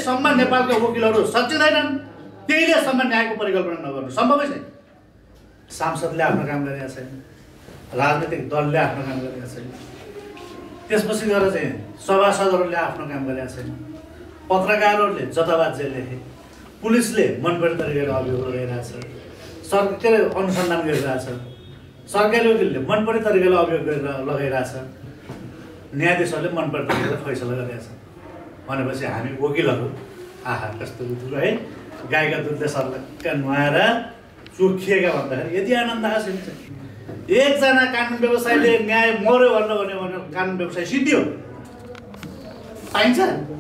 जहिलेसम्म नेपालका वकिलहरू सच्चिँदैनन् त्यहिलेसम्म न्यायको परिकल्पना नगर्नु सम्भवै छैन। सांसदले आफ्नो काम गरेका छैन, राजनीतिक दलले आफ्नो काम गरेका छैन, त्यसपछि गएर चाहिँ सभासदहरूले आफ्नो काम गरेका छैन, पत्रकारहरूले जताभाजे लेखे, पुलिसले मनपर्ने तरिकाले अभियोग लगाइरहेछ, के अरे अनुसन्धान गरिरहेछ, सरकारी वकिलले मनपर्ने तरिकाले अभियोग लगाइरहेछ, न्यायाधीशहरूले मनपर्ने तरिकाले फैसला गरिरहेछ भनेपछि हामी वकिलहरू आहा कस्तो उठ्यो है, गाईका दुधले सरलक्क नुहाएर चोखिएका भन्दाखेरि यति आनन्द आएको छैन। एकजना कानुन व्यवसायीले न्याय मर्यो भन्यो भने कानुन व्यवसाय सिद्धियो पाइन्छ।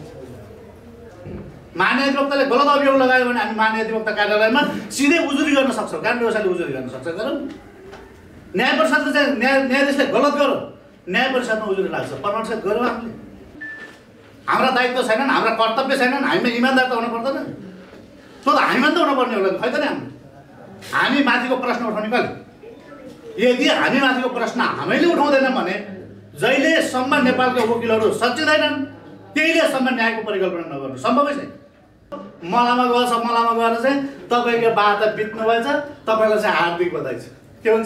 महाधिवक्ताले गलत अभियोग लगायो भने हामी महाधिवक्ता कार्यालयमा सिधै उजुरी गर्न सक्छौँ, कानुन व्यवसायले उजुरी गर्न सक्छ। गरौँ न्याय परिषदले चाहिँ न्यायाधीशले गलत गरौँ, न्याय परिषदमा उजुरी लाग्छ, प्रमाणित गऱ्यौँ हामीले। हाम्रा दायित्व छैनन्, हाम्रा कर्तव्य छैनन्, हामीमा इमान्दार त हुनु पर्दैन, त्यो त हामीमा त हुनुपर्ने होला खै त नि। हामी माथिको प्रश्न उठाउने कहिले? यदि हामी माथिको प्रश्न हामीले उठाउँदैनौँ भने जहिलेसम्म नेपालका वकिलहरू सच्चिँदैनन् त्यहिलेसम्म न्यायको परिकल्पना नगर्नु सम्भवै छैन। मलामा गएर चाहिँ तपाईँको वार्ता बित्नु भएछ, तपाईँलाई चाहिँ हार्दिक बधाई छ, के हुन्छ?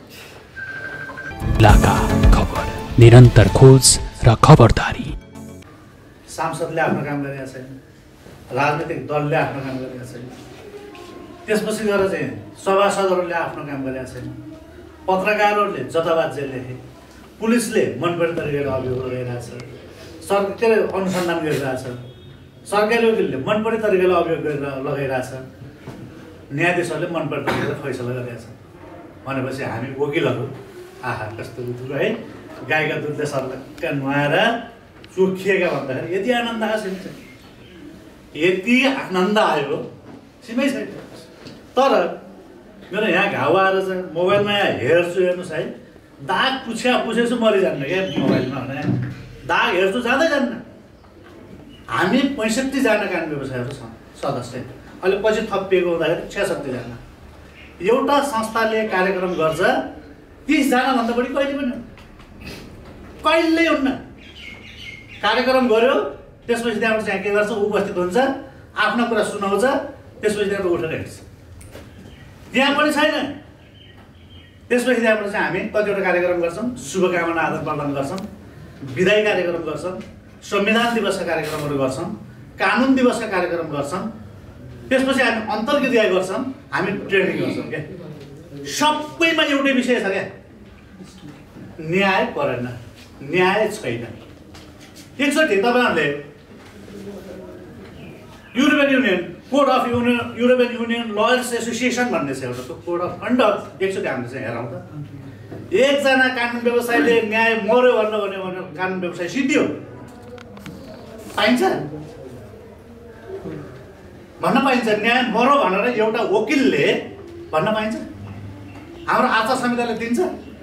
इलाका खबर, निरन्तर खोज र खबरदारी। सांसदले आफ्नो काम गरेका छैन, राजनीतिक दलले आफ्नो काम गरेका छैन, त्यसपछि गएर चाहिँ सभासदहरूले आफ्नो काम गरेका छैन, पत्रकारहरूले जताभाजे लेखे, पुलिसले मनपर्ने तरिकाले अभियोग लगाइरहेछ, के अरे अनुसन्धान गरिरहेछ, सरकारी वकिलले मनपर्ने तरिकाले अभियोग लगाइरहेछ, न्यायाधीशहरूले मनपर्ने तरिकाले फैसला गरिरहेछ भनेपछि हामी वकिलहरू आहा कस्तो उठ्यो है, गाईका दुधले सरलक्क नुहाएर चोखिएका भन्दाखेरि यति आनन्द आएको छैन। यति आनन्द आयो सीमै छैन। तर मेरो यहाँ घाउ आएर चाहिँ मोबाइलमा यहाँ हेर्छु, हेर्नुहोस् है, दाग पुछेछु मरिजान्न क्या मोबाइलमा भने, दाग हेर्छु जाँदै जान्न। हामी 65 जना कानुन व्यवसायहरू छौँ सदस्य, अहिले पछि थपिएको हुँदाखेरि 66 जना। एउटा संस्थाले कार्यक्रम गर्छ 30 जनाभन्दा बढी कहिले हुन्न। कार्यक्रम गर्यो त्यसपछि त्यहाँबाट चाहिँ के गर्छ, उपस्थित हुन्छ, आफ्नो कुरा सुनाउँछ, त्यसपछि त्यहाँबाट उठेर हिँड्छ, त्यहाँ पनि छैन। त्यसपछि त्यहाँबाट चाहिँ हामी कतिवटा कार्यक्रम गर्छौँ, शुभकामना आदान प्रदान गर्छौँ, विदाई कार्यक्रम गर्छौँ, संविधान दिवसका कार्यक्रमहरू गर्छौँ, कानुन दिवसका कार्यक्रम गर्छौँ, त्यसपछि हामी अन्तर्क्रिया गर्छौँ, हामी ट्रेनिङ गर्छौँ। क्या सबैमा एउटै विषय छ क्या, न्याय परेन, न्याय छैन। एकचोटि तपाईँहरूले European union code of European union lawyers association भन्ने छ एउटा, त्यो कोड अफ कन्डक्ट एकचोटि हामीले चाहिँ हेरौँ त। एकजना कानुन व्यवसायीले न्याय मर्यो भन्यो भने कानुन व्यवसाय सिद्धियो पाइन्छ, भन्न पाइन्छ। न्याय मर्यो भनेर एउटा वकिलले भन्न पाइन्छ? हाम्रो आचार संहिताले दिन्छ?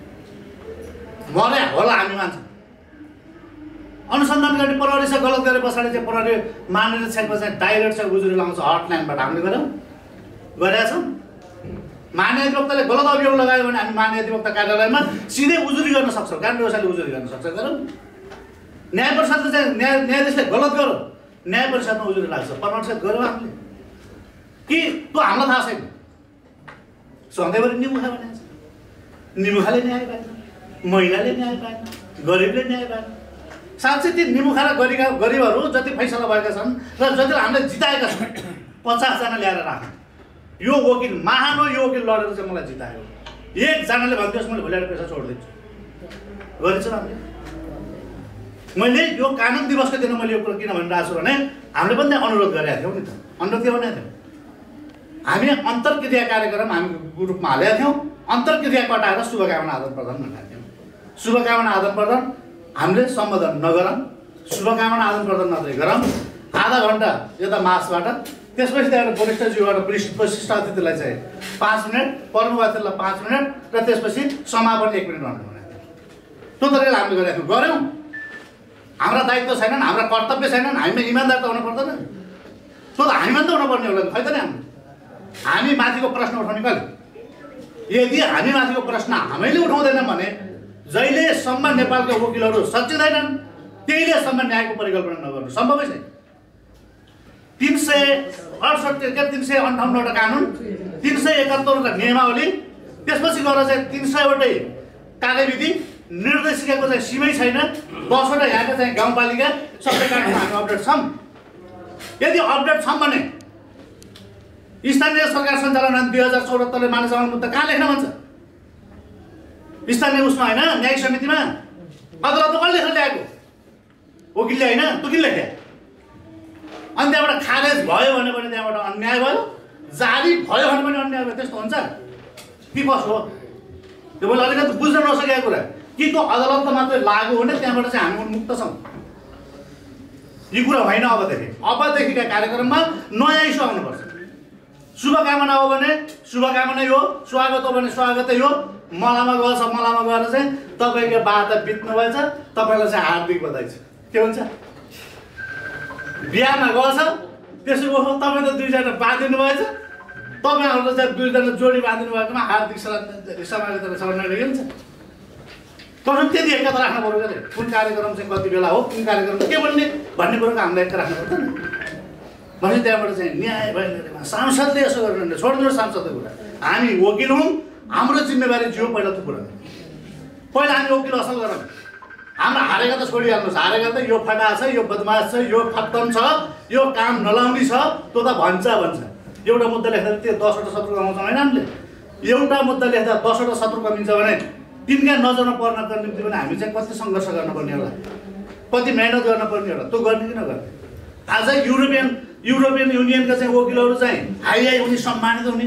मर्या होला हामी मान्छौँ। अनुसन्धान गर्ने प्रहरी छ, गलत गरे पछाडि चाहिँ प्रहरी महानिरीक्षकमा चाहिँ डाइरेक्ट चाहिँ उजुरी लगाउँछ हटलाइनबाट, हामीले गरेका छौँ। महाधिवक्ताले गलत अभियोग लगायो भने हामी महाधिवक्ता कार्यालयमा सिधै उजुरी गर्न सक्छौँ, कानुन व्यवसायले उजुरी गर्न सक्छ। गरौँ न्याय परिषदले चाहिँ न्यायाधीशले गलत गरौँ, न्याय परिषदमा उजुरी लाग्छ, प्रमाणित गऱ्यौँ हामीले कि त्यो हामीलाई थाहा छैन। सधैँभरि निमुखा बनाएको छ, निमुखाले न्याय पाएन, महिलाले न्याय पाएन, गरिबले न्याय पाएन। साँच्चै ती निमुखा र गरिबहरू जति फैसला भएका छन् र जति हामीले जिताएका छौँ 50 जना ल्याएर राख्नु। यो वकिल महान हो, यो वकिल लडेर चाहिँ मलाई जितायो, एकजनाले भनिदियोस् मैले भोलि पेसा छोडिदिन्छु, गरेछ हामीले। मैले यो कानुन दिवसको दिन मैले यो कुरा किन भनिरहेको छु भने हामीले पनि अनुरोध गरेका थियौँ नि त, अनुरोध के भनेको थियौँ, हामी अन्तर्क्रिया कार्यक्रम हामी ग्रुपमा हालेका थियौँ, अन्तर्क्रिया कटाएर शुभकामना आदान प्रदान भनेका थियौँ। शुभकामना आदान प्रदान हामीले सम्बोधन नगरौँ, शुभकामना आदान प्रदान मात्रै गरौँ, आधा घन्टा यता मासबाट, त्यसपछि त्यहाँबाट वरिष्ठज्यूबाट विशिष्ट अतिथिलाई चाहिँ 5 मिनट, प्रमुख अतिथिलाई 5 मिनट र त्यसपछि समापन 1 मिनट भन्नु भनेको थियो। त्यो तरिकाले हामीले गरेका थियौँ, गऱ्यौँ। हाम्रा दायित्व छैनन्, हाम्रा कर्तव्य छैनन्, हामीमा इमान्दार त हुनु पर्दैन, त्यो त हामीमा त हुनुपर्ने होला खै त नि। हामी माथिको प्रश्न उठाउने कहिले? यदि हामी माथिको प्रश्न हामीले उठाउँदैनौँ भने जहिलेसम्म नेपालका वकिलहरू सच्चिँदैनन् त्यहिलेसम्म न्यायको परिकल्पना नगर्नु सम्भवै छैन। 368 के 358 वटा कानुन 371 वटा नियमावली त्यसपछि गएर चाहिँ 300 वटै कार्यविधि निर्देशिकाको चाहिँ सीमै छैन 10 वटा यहाँका चाहिँ गाउँपालिका सबै कानुनमा हामी अपडेट छौँ यदि अपडेट छौँ भने स्थानीय सरकार सञ्चालन ऐन 2074 ले मानव जमानत मुद्दा कहाँ लेख्न भन्छ स्थानीय उसमा हैन न्यायिक समितिमा अदालत कसले लेखेर ल्याएको वकिलले हैन तँ किन लेखे अनि त्यहाँबाट खारेज भयो भने पनि त्यहाँबाट अन्याय भयो जारी भयो भने पनि अन्याय भयो त्यस्तो हुन्छ कि कसो हो त्यो मैले अलिकति बुझ्न नसकेको कुरा कि त्यो अदालतमा मात्रै लागू हुने त्यहाँबाट चाहिँ हामी मुक्त छौँ यो कुरा होइन अबदेखिका कार्यक्रममा नयाँ इस्यु आउनुपर्छ शुभकामना हो भने शुभकामनै हो स्वागत हो भने स्वागतै हो मलामा गएर चाहिँ तपाईँको बाधा बित्नु भएछ तपाईँलाई चाहिँ हार्दिक बधाई छ के हुन्छ बिहामा गएछ त्यसो तपाईँ त दुईजना बाँधिनु भएछ तपाईँहरूले चाहिँ दुईजना जोडी बाँधिनु भएकोमा हार्दिक समाजले हुन्छ तर त्यति एकता राख्नु पर्यो अरे कुन कार्यक्रम चाहिँ कति बेला हो कुन कार्यक्रम के बोल्ने भन्ने कुरोको हामीलाई एकता राख्नु पर्दैन भने त्यहाँबाट चाहिँ न्याय भएन सांसदले यसो गर्नु छोडिदिनु सांसदको कुरा हामी वकिल हौँ हाम्रो जिम्मेवारी जियो पहिला त्यो कुरा पहिला हामी वकिल असल गरौँ हाम्रो हारेका त छोडिहाल्नुहोस् हारेका त यो फटा छ यो बदमास छ यो खत्तम छ यो काम नलाउने छ त्यो त भन्छ एउटा मुद्दा लेख्दा त्यो 10 वटा शत्रु कमाउँछ होइन हामीले एउटा मुद्दा लेख्दा 10 वटा शत्रु कमिन्छ भने तिनका नजरमा पर्नको निम्ति पनि हामी चाहिँ कति सङ्घर्ष गर्नुपर्ने होला कति मेहनत गर्नुपर्ने होला त्यो गर्ने कि नगर्ने आज युरोपियन युनियनका चाहिँ वकिलहरू चाहिँ हाई हुने सम्मानित हुने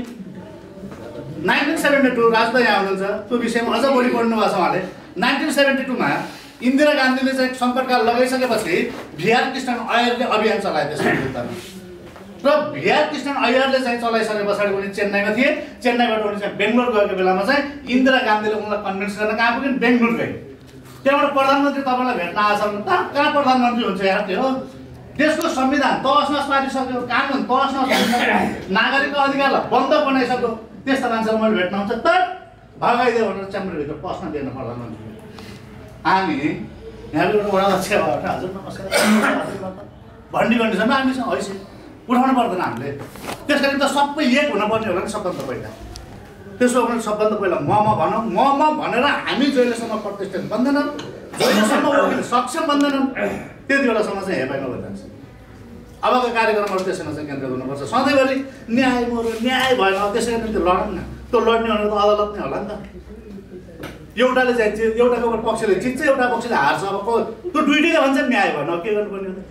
1972 राजदा यहाँ हुनुहुन्छ त्यो विषयमा अझ बढी पढ्नु भएको छ उहाँले 1972 मा इन्दिरा गान्धीले चाहिँ सङ्कटकाल लगाइसकेपछि भिआर कृष्णन अय्यरले अभियान चलाए त्यसको विरुद्धमा र भिआर कृष्णन अय्यरले चाहिँ चलाइसके पछाडि उनी चेन्नईमा थिए चेन्नईबाट उनी चाहिँ बेङ्गलोर गएको बेलामा चाहिँ इन्दिरा गान्धीले उनलाई कन्भिन्स गर्न कहाँ पुग्यो बेङ्गलोर गए त्यहाँबाट प्रधानमन्त्री तपाईँलाई भेट्न आएछ भने त कहाँ प्रधानमन्त्री हुन्छ यार त्यो देशको संविधान तहस नहस पारिसक्यो कानुन तहस नहस नागरिकको अधिकारलाई बन्द बनाइसक्यो त्यस्ता मान्छेलाई मैले भेट्न हुन्छ तर भगाइदियो भनेर च्याम्बरभित्र पस्न दिएन प्रधानमन्त्री हामी यहाँबाट वडा अध्यक्ष भएर हजुर नमस्कार भन्ने कन्डिसनमा हामीसँग हैसियत उठाउनु पर्दैन हामीले त्यस कारण त सबै एक हुनुपर्ने होला नि सबभन्दा पहिला त्यसो भने सबभन्दा पहिला म भनौँ म भनेर हामी जहिलेसम्म प्रतिष्ठित बन्दैनौँ जहिलेसम्म वकिल सक्षम बन्दैनौँ त्यति बेलासम्म चाहिँ हेपाइ नभइरहेको छ अबको कार्यक्रमहरू त्यसैमा चाहिँ केन्द्रित हुनुपर्छ सधैँभरि न्याय भएन त्यसै कारण त्यो लडौँ न त्यो लड्ने भनेर त अदालत नै होला नि त एउटाले चाहिँ एउटाको पक्षले जित्छ एउटा पक्षले हार्छ अब त्यो दुइटैले भन्छ न्याय भएन के गर्नुपर्ने हो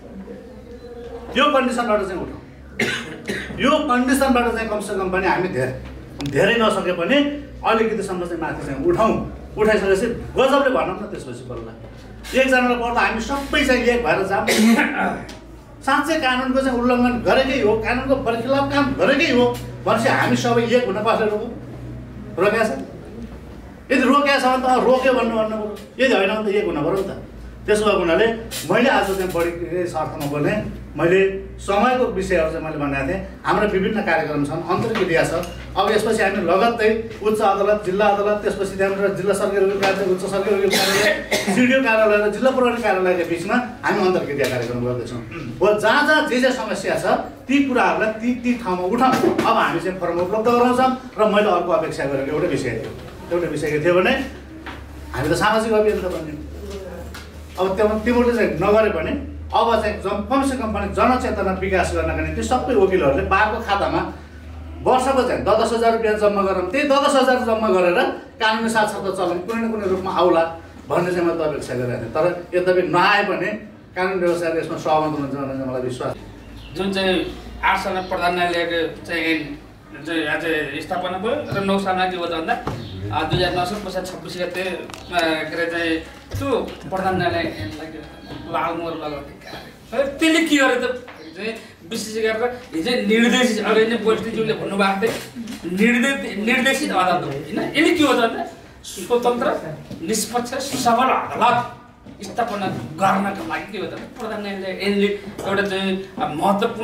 यो कन्डिसनबाट चाहिँ उठाउँ यो कन्डिसनबाट चाहिँ कमसेकम पनि हामी धेरै नसके पनि अलिकतिसम्म चाहिँ माथि चाहिँ उठाइसकेपछि गजबले भनौँ न त्यसपछि बल्ल एकजनालाई पर्दा हामी सबै चाहिँ एक भएर जाऊँ साँच्चै कानुनको चाहिँ उल्लङ्घन गरेकै हो कानुनको बरखिलाफ काम गरेकै हो भनेपछि हामी सबै एक हुन कसले रोकेको छ यदि रोकेको छ भने त रोक्यो भन्नु पऱ्यो यदि होइन भने त एक हुन पऱ्यो नि त त्यसो भएको हुनाले मैले आज चाहिँ बढी अर्थमा बोलेँ मैले समयको विषयहरू चाहिँ मैले भनेको थिएँ हाम्रो विभिन्न कार्यक्रम छन् अन्तर्क्रिया छ अब यसपछि हामी लगत्तै उच्च अदालत जिल्ला अदालत त्यसपछि त्यहाँबाट जिल्ला सरकारी वकिल कार्यालय उच्च सरकारी वकिल कार्यालय सिडिओ कार्यालय र जिल्ला प्रहरी कार्यालयका बिचमा हामी अन्तर्क्रिया कार्यक्रम गर्दैछौँ हो जहाँ जे समस्या छ ती कुराहरूलाई ती ठाउँमा उठाउँ अब हामी चाहिँ फर्म उपलब्ध गराउँछौँ र मैले अर्को अपेक्षा गरेको एउटा विषय के थियो भने हामी त सामाजिक अभियान त भन्ने अब तिमीहरूले चाहिँ नगरे भने अब चाहिँ कमसेकम पनि जनचेतना विकास गर्नका निम्ति सबै वकिलहरूले बारको खातामा वर्षको चाहिँ 10,000 रुपियाँ जम्मा गरौँ त्यही 10,000 जम्मा गरेर कानुनी साक्षरता चलन कुनै न कुनै रूपमा आउला भन्ने चाहिँ मैले अपेक्षा गरिरहेको थिएँ तर यद्यपि नआए पनि कानुन व्यवसायले यसमा सहमत हुनुहुन्छ भन्ने मलाई विश्वास जुन चाहिँ 8 सालमा प्रधान न्यायालयको चाहिँ आज स्थापना भयो र 9 सालमा के भयो त भन्दा 2009 पछाडि 26 गते के अरे चाहिँ त्यो प्रधान न्यायालयलाई लालमोहर लगाउने कार्य त्यसले के गर्यो त चाहिँ विशेष गरेर हिजो निर्देशित अघि नै पोलिटिज्यूले भन्नुभएको थियो निर्देशित अदालत होइन यसले के हो त भन्दा स्वतन्त्र निष्पक्ष सबल अदालत स्थापना गर्नका लागि के हो त प्रधान न्यायालय यसले एउटा चाहिँ महत्त्वपूर्ण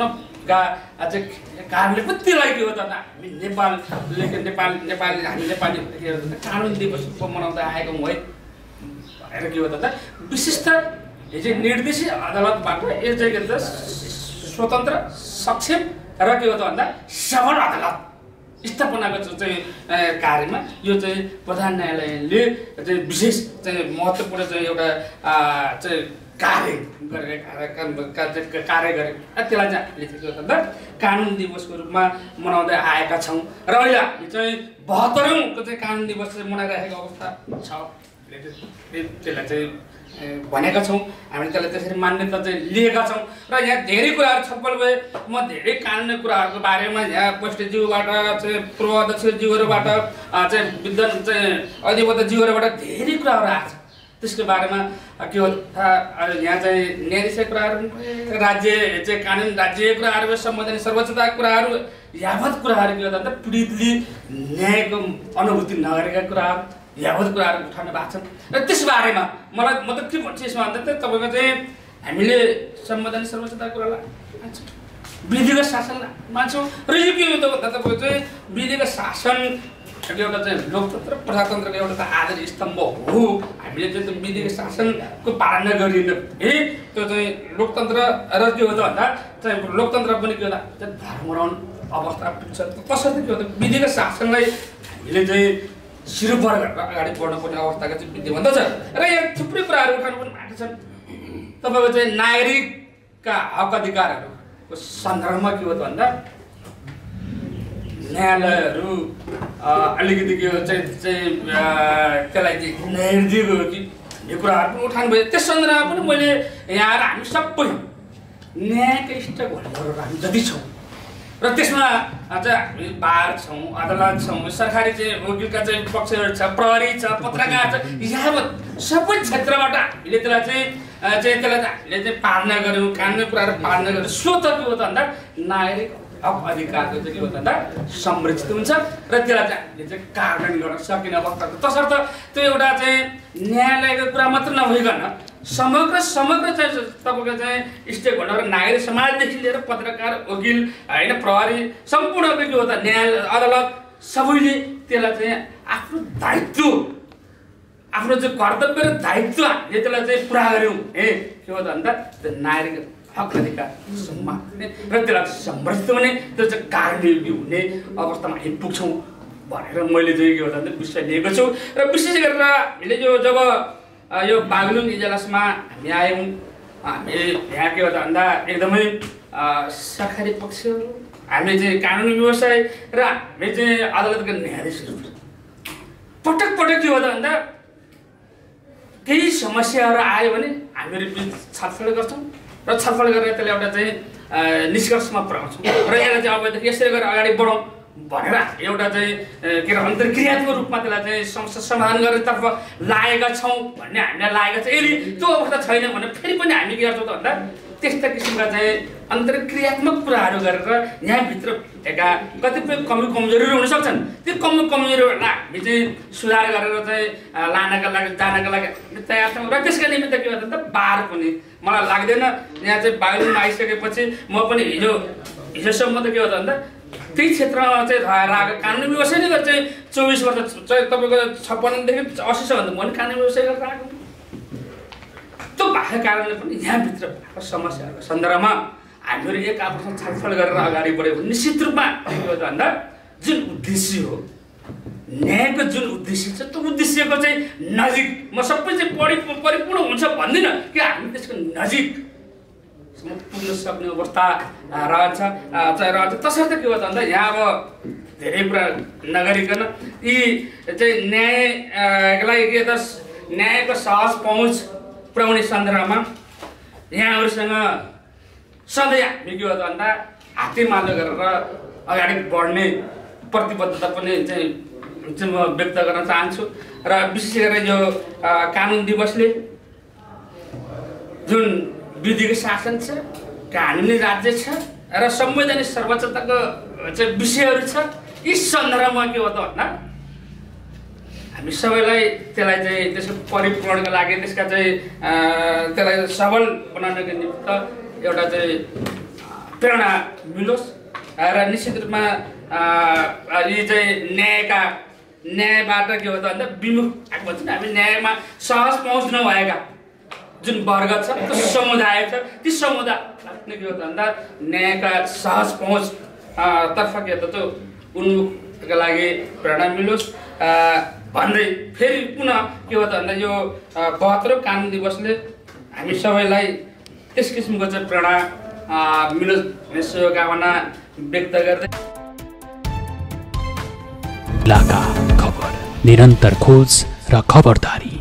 कार्यले पनि त्यसलाई के हो त हामी नेपाली हामी नेपाली कानुन दिवस मनाउँदै आएको है भनेर के हो त विशिष्ट हिजो निर्देशित अदालतबाट यो चाहिँ के स्वतन्त्र सक्षम र के हो त भन्दा सबल अदालत स्थापनाको चाहिँ कार्यमा यो चाहिँ प्रधान न्यायालयले चाहिँ विशेष चाहिँ महत्त्वपूर्ण चाहिँ एउटा चाहिँ कार्य गरेको कार्य गरे त्यसलाई चाहिँ हामीले के हो त कानुन दिवसको रूपमा मनाउँदै आएका छौँ र अहिले हामी चाहिँ 72औं चाहिँ कानुन दिवस चाहिँ मनाइरहेको अवस्था छ त्यसलाई चाहिँ भनेका छौँ हामीले त्यसलाई त्यसरी मान्यता चाहिँ लिएका छौँ र यहाँ धेरै कुराहरू छलफल भए म धेरै कानुनी कुराहरूको बारेमा यहाँ पोस्टज्यूबाट चाहिँ पूर्व अध्यक्षज्यूहरूबाट चाहिँ विद्वान चाहिँ अधिवक्ता ज्यूहरूबाट धेरै कुराहरू आएको छ त्यसको बारेमा के हो यहाँ चाहिँ न्यायाधीश कुराहरू राज्य चाहिँ कानुन राज्य कुराहरू संवैधानिक सर्वोच्चता कुराहरू यावत कुराहरू के हो त पीडितले न्यायको अनुभूति नगरेका कुराहरू यावत कुराहरू उठाउनु भएको छन् र त्यस बारेमा मलाई म त के भन्छु यसमा भन्दा त तपाईँको चाहिँ हामीले संवैधानिक सर्वोच्चता कुरालाई मान्छौँ विधिगत शासन मान्छौँ र यो के हो त भन्दा तपाईँको चाहिँ विधिगत शासन एउटा चाहिँ लोकतन्त्र प्रजातन्त्रको एउटा त आधार स्तम्भ हो हामीले चाहिँ विधिगत शासनको पालना गरिन है त्यो चाहिँ लोकतन्त्र र के हो त भन्दा चाहिँ लोकतन्त्र पनि के हो त धर्मराउन अवस्था पुग्छ कसरी के हो त विधिगत शासनलाई हामीले चाहिँ सिरोपर गरेर अगाडि बढ्नुपर्ने अवस्थाको चाहिँ विद्यमान छ र यहाँ थुप्रै कुराहरू उठाउनु पनि भएको छन् तपाईँको चाहिँ नागरिकका हक अधिकारहरूको सन्दर्भमा के हो त भन्दा न्यायालयहरू अलिकति के हो चाहिँ त्यसलाई चाहिँ निर्दिएको हो कि यो कुराहरू पनि उठाउनु भयो त्यस सन्दर्भमा पनि मैले यहाँ आएर हामी सबै न्यायका स्टेक होल्डरहरू हामी जति छौँ र त्यसमा चाहिँ हामी बार छौँ अदालत छौँ सरकारी चाहिँ वकिलका चाहिँ पक्षहरू छ प्रहरी छ पत्रकार छ यावत सबै क्षेत्रबाट हामीले त्यसलाई हामीले चाहिँ पालना गऱ्यौँ कानुनी कुराहरू पालना गऱ्यौँ स्वत के हो त भन्दा नागरिक हक अधिकारको चाहिँ के हो त भन्दा संरक्षित हुन्छ र त्यसलाई चाहिँ हामीले चाहिँ कार्यान्वयन गर्न सकिने अवस्था तसर्थ त्यो एउटा चाहिँ न्यायालयको कुरा मात्र नभइकन समग्र चाहिँ तपाईँको चाहिँ स्टेक होल्डर नागरिक समाजदेखि लिएर पत्रकार वकिल होइन प्रहरी सम्पूर्ण के हो त न्यायालय अदालत सबैले त्यसलाई चाहिँ आफ्नो दायित्व आफ्नो चाहिँ कर्तव्य र दायित्व हामीले त्यसलाई चाहिँ पुरा गऱ्यौँ हे के हो त भन्दा त्यो नागरिक हक अधिकार सम्मान र त्यसलाई संरक्षित हुने त्यो चाहिँ कार्यान्वयन हुने अवस्थामा हामी पुग्छौँ भनेर मैले चाहिँ के हो त विषय लिएको छु र विशेष गरेर हामीले यो जब यो बागलुङ इजलासमा हामी आयौँ हामी यहाँ के हो त भन्दा एकदमै सरकारी पक्षहरू हामीले चाहिँ कानुनी व्यवसाय र हामी चाहिँ अदालतका न्यायाधीशहरू पटक पटक के हो त भन्दा केही समस्याहरू आयो भने हामीहरू बिच छलफल गर्छौँ र छलफल गरेर त्यसलाई एउटा चाहिँ निष्कर्षमा पुर्याउँछौँ र यसलाई चाहिँ अबदेखि यसरी गरेर अगाडि बढौँ भनेर एउटा चाहिँ के अरे अन्तर्क्रियात्मक रूपमा त्यसलाई चाहिँ समस्या समाधान गर्नेतर्फ लागेका छौँ भन्ने हामीलाई लागेको छ यदि त्यो अवस्था छैन भने फेरि पनि हामी के गर्छौँ त भन्दा त्यस्ता किसिमका चाहिँ अन्तर्क्रियात्मक कुराहरू गरेर यहाँभित्र भएका कतिपय कमी कमजोरीहरू हुन सक्छन् त्यो कमी कमजोरीहरूलाई हामी चाहिँ सुधार गरेर चाहिँ जानका लागि तयार छौँ र त्यसका निमित्त के भन्छ त बार पनि मलाई लाग्दैन यहाँ चाहिँ बागलुङमा आइसकेपछि म पनि हिजोसम्म त के हो त भन्दा त्यही क्षेत्रमा चाहिँ रहेर कानुनी व्यवसाय नै चाहिँ 24 वर्ष चाहिँ तपाईँको 56 देखि 80 भन्दा म कानुनी व्यवसाय गरेर आएको त्यो भएको कारणले पनि यहाँभित्र भएको समस्याहरूको सन्दर्भमा हामीहरू एक आपसमा छलफल गरेर अगाडि बढ्यो भने निश्चित रूपमा के हो त भन्दा जुन उद्देश्य हो न्यायको जुन उद्देश्य छ त्यो उद्देश्यको चाहिँ नजिक म सबै चाहिँ परिपूर्ण हुन्छ भन्दिनँ कि हामी त्यसको नजिक पुग्न सक्ने अवस्था रहन्छ तसर्थ के हो त भन्दा यहाँ अब धेरै कुरा नगरिकन यी चाहिँ न्यायलाई के त न्यायको सहज पहुँच पुर्याउने सन्दर्भमा यहाँहरूसँग सधैँ हामी के हो त भन्दा हातेमालो गरेर अगाडि बढ्ने प्रतिबद्धता पनि चाहिँ म व्यक्त गर्न चाहन्छु र विशेष गरेर यो कानुन दिवसले जुन विधिको शासन छ कानुनी राज्य छ र संवैधानिक सर्वोच्चताको चाहिँ विषयहरू छ यी सन्दर्भमा के हो त भन्दा हामी सबैलाई त्यसलाई चाहिँ त्यसको परिपूर्णको लागि त्यसका चाहिँ त्यसलाई सबल बनाउनको निमित्त एउटा चाहिँ प्रेरणा मिलोस् र निश्चित रूपमा यी चाहिँ न्यायबाट के हो त भन्दा विमुख भन्छ नि हामी न्यायमा सहज पहुँच नभएका जुन वर्ग छ त्यो समुदाय छ ती समुदायले के हो भन्दा न्यायका सहज पहुँच तर्फ के त त्यो उन्मुखका लागि प्रेरणा मिलोस् भन्दै फेरि पुनः के हो भन्दा यो 72औं कानुन दिवसले हामी सबैलाई त्यस किसिमको चाहिँ प्रेरणा मिलोस् भन्ने शुभकामना व्यक्त गर्दै इलाका खबर निरन्तर खोज र खबरदारी।